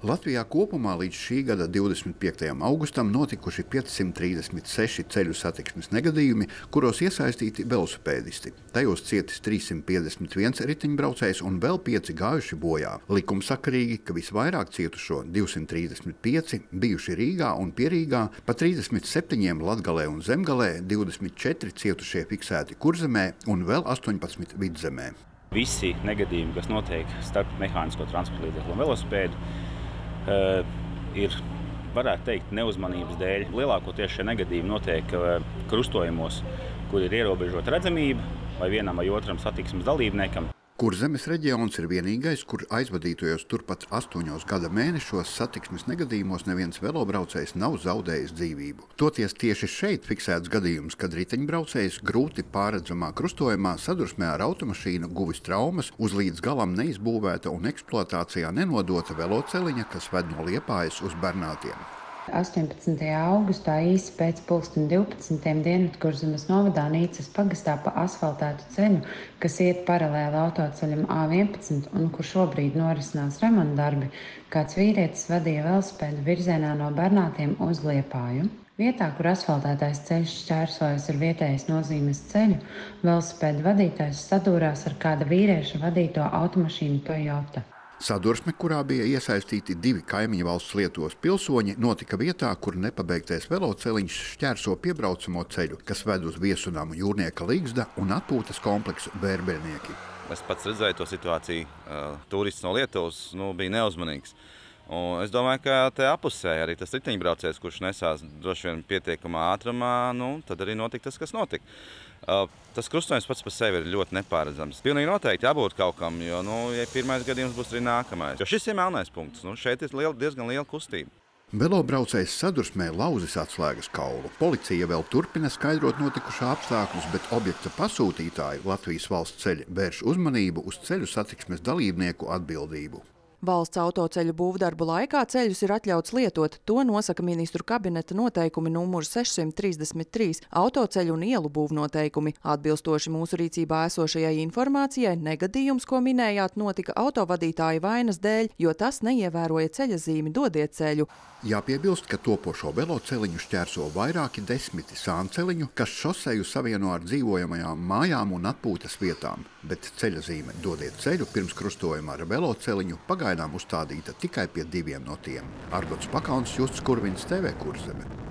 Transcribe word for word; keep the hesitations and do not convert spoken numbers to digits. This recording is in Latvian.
Latvijā kopumā līdz šī gada divdesmit piektajam augustam notikuši piecsimt trīsdesmit seši ceļu satiksmes negadījumi, kuros iesaistīti velosipēdisti. Tajos cietis trīssimt piecdesmit viens riteņbraucējs un vēl pieci gājuši bojā. Likumsakarīgi, ka visvairāk cietušo divsimt trīsdesmit pieci bijuši Rīgā un Pierīgā, pa trīsdesmit septiņiem Latgalē un Zemgalē, divdesmit četri cietušie fiksēti Kurzemē un vēl astoņpadsmit Vidzemē. Visi negadījumi, kas notiek starp mehānisko transporta līdzekli un velosipēdu, Uh, ir, varētu teikt, neuzmanības dēļ. Lielākoties šie negadījumi notiek uh, krustojumos, kur ir ierobežota redzamība vai vienam vai otram satiksmes dalībniekam. Kurzemes reģions ir vienīgais, kur aizvadītajos turpat astoņos gada mēnešos satiksmes negadījumos neviens velobraucējs nav zaudējis dzīvību. Toties tieši šeit fiksēts gadījums, kad riteņbraucējs grūti pārredzamā krustojumā sadursmē ar automašīnu guvis traumas uz līdz galam neizbūvēta un eksploatācijā nenodota veloceliņa, kas ved no Liepājas uz Bernātiem. astoņpadsmitajā augustā īsi pēc pulksten divpadsmitiem Dienvidkurzemes novadā Nīcas pagastā pa asfaltētu ceļu, kas iet paralēli autoceļam A vienpadsmit un kur šobrīd norisinās remonta darbi, kāds vīrietis vadīja velosipēdu virzienā no Bernātiem uz Liepāju. Vietā, kur asfaltētais ceļš šķērsojas ar vietējas nozīmes ceļu, velosipēdu vadītājs sadūrās ar kāda vīrieša vadīto automašīnu Toyota. Sadursme, kurā bija iesaistīti divi kaimiņu valsts Lietuvas pilsoņi, notika vietā, kur nepabeigtais veloceliņš šķērso piebraucamo ceļu, kas ved uz Viesunamu Jūrnieka Ligzda un atpūtas kompleksu Bērbēnieki. Es pats redzēju to situāciju. Turists no Lietuvas nu, bija neuzmanīgs. Un es domāju, ka te apusēji arī tas riteņbraucējs, kurš nesās droši vien pietiekamā ātrumā, nu, tad arī notika tas, kas notika. Uh, tas krustojums pats par sevi ir ļoti nepārredzams. Pilnīgi noteikti jābūt kaut kam, jo, nu, ja pirmais gadījums būs arī nākamais. Jo šis ir melnais punkts, nu, šeit ir liela, diezgan liela kustība. Velobraucējs sadursmē lauzis atslēgas kaulu. Policija vēl turpina skaidrot notikušā apstākļus, bet objekta pasūtītāji Latvijas valsts ceļi vērš uzmanību uz ceļu satiksmes dalībnieku atbildību. Valsts autoceļu būvdarbu laikā ceļus ir atļauts lietot. To nosaka ministru kabineta noteikumi numur sešsimt trīsdesmit trīs autoceļu un ielu būvnoteikumi. Atbilstoši mūsu rīcībā esošajai informācijai, negadījums, ko minējāt, notika autovadītāja vainas dēļ, jo tas neievēroja ceļa zīmi dodiet ceļu. Jāpiebilst, ka topošo veloceliņu šķērso vairāki desmiti sānceliņu, kas šoseju savieno ar dzīvojamajām mājām un atpūtas vietām, bet ceļa zīme dodiet ceļu pirms krustojuma ar veloceliņu pagaidām uzstādīta tikai pie diviem no tiem. Argots Pakauns, Justs Kurvins, T V Kurzeme.